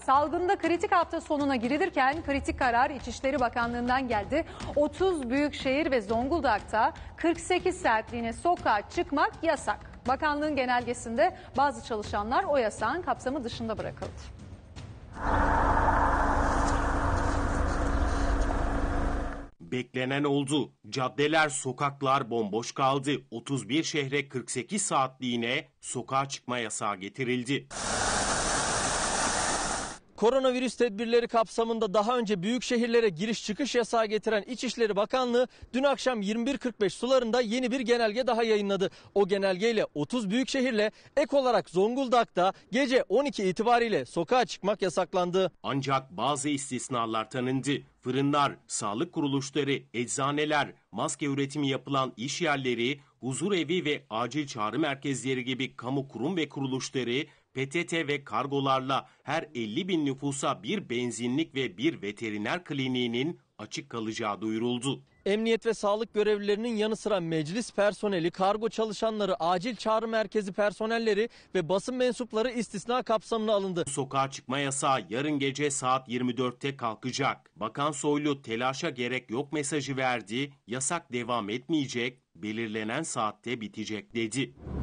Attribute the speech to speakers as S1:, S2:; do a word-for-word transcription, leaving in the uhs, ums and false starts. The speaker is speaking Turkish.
S1: Salgında kritik hafta sonuna girilirken kritik karar İçişleri Bakanlığı'ndan geldi. otuz büyükşehir ve Zonguldak'ta kırk sekiz saatliğine sokağa çıkmak yasak. Bakanlığın genelgesinde bazı çalışanlar o yasağın kapsamı dışında bırakıldı.
S2: Beklenen oldu. Caddeler, sokaklar bomboş kaldı. otuz bir şehre kırk sekiz saatliğine sokağa çıkma yasağı getirildi.
S3: Koronavirüs tedbirleri kapsamında daha önce büyük şehirlere giriş çıkış yasağı getiren İçişleri Bakanlığı dün akşam yirmi bir kırk beş sularında yeni bir genelge daha yayınladı. O genelgeyle otuz büyük şehirle ek olarak Zonguldak'ta gece on iki itibariyle sokağa çıkmak yasaklandı.
S2: Ancak bazı istisnalar tanındı. Fırınlar, sağlık kuruluşları, eczaneler, maske üretimi yapılan iş yerleri, huzur evi ve acil çağrı merkezleri gibi kamu kurum ve kuruluşları P T T ve kargolarla her elli bin nüfusa bir benzinlik ve bir veteriner kliniğinin açık kalacağı duyuruldu.
S3: Emniyet ve sağlık görevlilerinin yanı sıra meclis personeli, kargo çalışanları, acil çağrı merkezi personelleri ve basın mensupları istisna kapsamına alındı.
S2: Sokağa çıkma yasağı yarın gece saat yirmi dörtte kalkacak. Bakan Soylu telaşa gerek yok mesajı verdi. Yasak devam etmeyecek, belirlenen saatte bitecek dedi.